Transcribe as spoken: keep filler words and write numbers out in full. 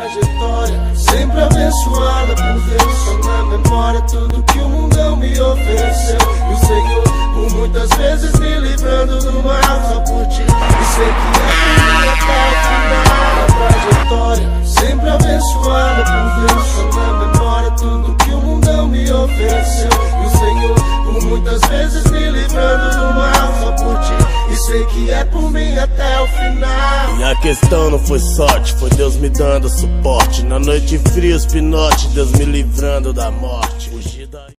trajetória sempre abençoada por Deus. Só na memória tudo que o mundão me ofereceu. E o Senhor, por muitas vezes me livrando do mal só por ti. E sei que é por mim até o final. A trajetória sempre abençoada por Deus. Só na memória tudo que o mundão me ofereceu. E o Senhor, por muitas vezes me livrando do mal só por ti. E sei que é por mim até o final. E a questão não foi sorte, foi Deus me dando suporte. Na noite fria, os pinote, Deus me livrando da morte.